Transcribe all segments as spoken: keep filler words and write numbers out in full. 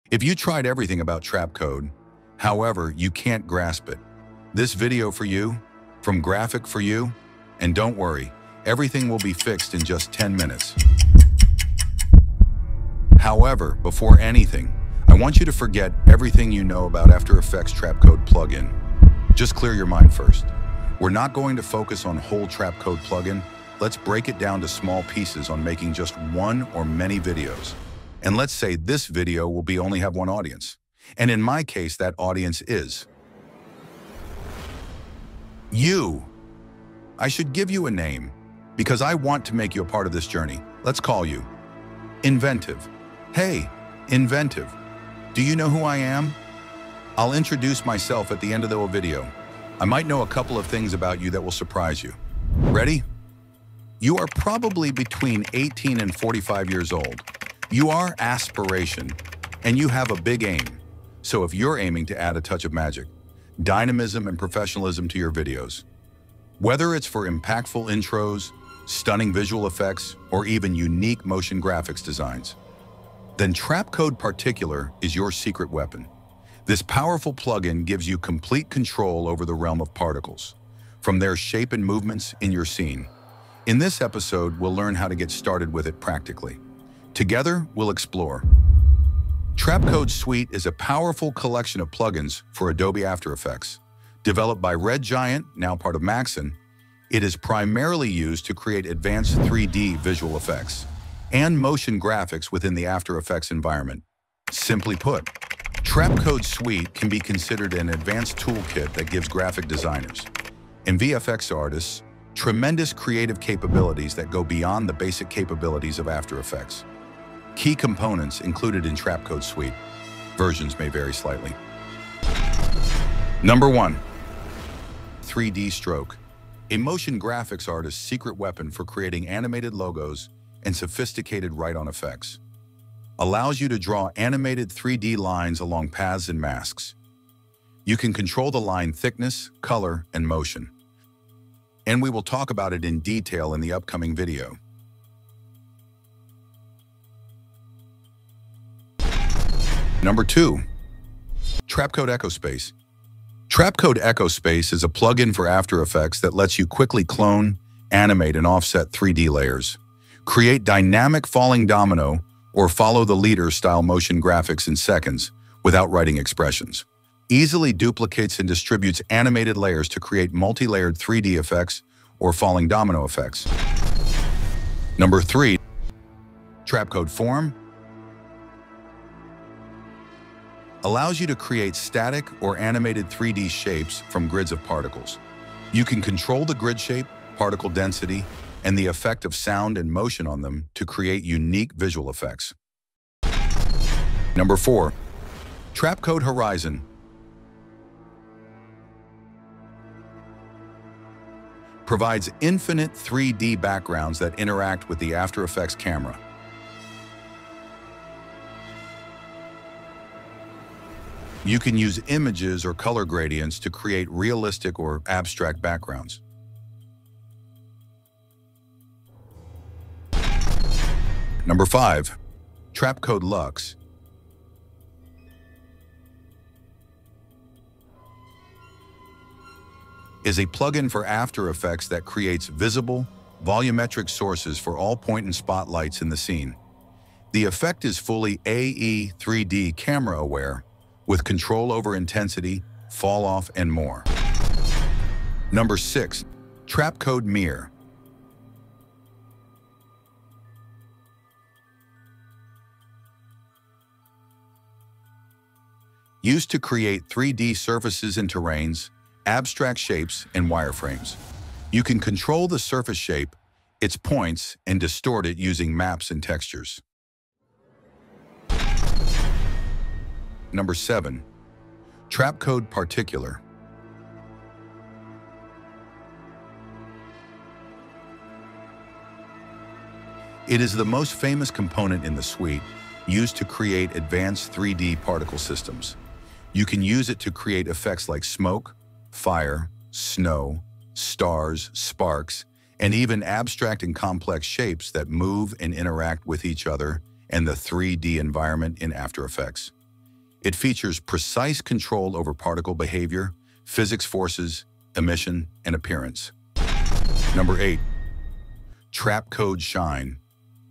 If you tried everything about Trapcode, however, you can't grasp it, this video for you, from Graphic for you, and don't worry, everything will be fixed in just ten minutes. However, before anything, I want you to forget everything you know about After Effects Trapcode plugin. Just clear your mind first. We're not going to focus on whole Trapcode plugin. Let's break it down to small pieces on making just one or many videos. And let's say this video will be only have one audience. And in my case, that audience is you. I should give you a name because I want to make you a part of this journey. Let's call you Inventive. Hey, Inventive. Do you know who I am? I'll introduce myself at the end of the video. I might know a couple of things about you that will surprise you. Ready? You are probably between eighteen and forty-five years old. You are aspiration, and you have a big aim. So if you're aiming to add a touch of magic, dynamism and professionalism to your videos, whether it's for impactful intros, stunning visual effects, or even unique motion graphics designs, then Trapcode Particular is your secret weapon. This powerful plugin gives you complete control over the realm of particles, from their shape and movements in your scene. In this episode, we'll learn how to get started with it practically. Together, we'll explore. Trapcode Suite is a powerful collection of plugins for Adobe After Effects. Developed by Red Giant, now part of Maxon, it is primarily used to create advanced three D visual effects and motion graphics within the After Effects environment. Simply put, Trapcode Suite can be considered an advanced toolkit that gives graphic designers and V F X artists tremendous creative capabilities that go beyond the basic capabilities of After Effects. Key components included in Trapcode Suite. Versions may vary slightly. Number one, three D Stroke. A motion graphics artist's secret weapon for creating animated logos and sophisticated write-on effects. Allows you to draw animated three D lines along paths and masks. You can control the line thickness, color, and motion. And we will talk about it in detail in the upcoming video. Number two, Trapcode Echospace. Trapcode Echospace is a plugin for After Effects that lets you quickly clone, animate, and offset three D layers, create dynamic falling domino, or follow the leader style motion graphics in seconds without writing expressions. Easily duplicates and distributes animated layers to create multi-layered three D effects or falling domino effects. Number three, Trapcode Form. Allows you to create static or animated three D shapes from grids of particles. You can control the grid shape, particle density, and the effect of sound and motion on them to create unique visual effects. Number four, Trapcode Horizon. Provides infinite three D backgrounds that interact with the After Effects camera. You can use images or color gradients to create realistic or abstract backgrounds. Number five, Trapcode Lux. Is a plugin for After Effects that creates visible, volumetric sources for all point and spotlights in the scene. The effect is fully A E three D camera aware, with control over intensity, fall off, and more. Number six, Trapcode Mir. Used to create three D surfaces and terrains, abstract shapes, and wireframes. You can control the surface shape, its points, and distort it using maps and textures. Number seven, Trapcode Particular. It is the most famous component in the suite, used to create advanced three D particle systems. You can use it to create effects like smoke, fire, snow, stars, sparks, and even abstract and complex shapes that move and interact with each other and the three D environment in After Effects. It features precise control over particle behavior, physics forces, emission, and appearance. Number eight, Trapcode Shine.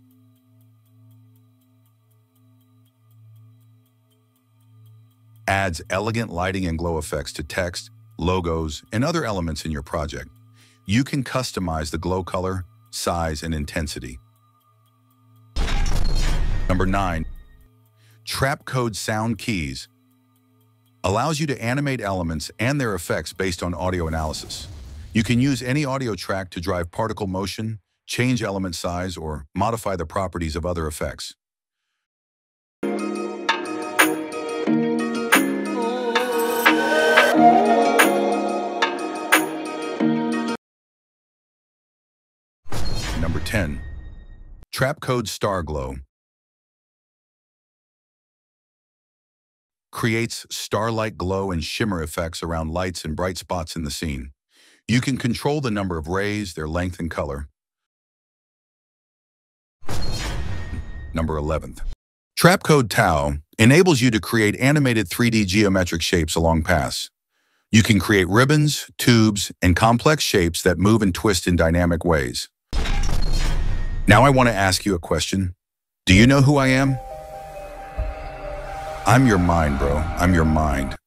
Adds elegant lighting and glow effects to text, logos, and other elements in your project. You can customize the glow color, size, and intensity. Number nine, Trapcode Sound Keys. Allows you to animate elements and their effects based on audio analysis. You can use any audio track to drive particle motion, change element size, or modify the properties of other effects. Number ten, Trapcode Starglow. Creates starlight glow and shimmer effects around lights and bright spots in the scene. You can control the number of rays, their length, and color. Number eleven, Trapcode Tao enables you to create animated three D geometric shapes along paths. You can create ribbons, tubes, and complex shapes that move and twist in dynamic ways. Now I want to ask you a question. Do you know who I am? I'm your mind, bro. I'm your mind.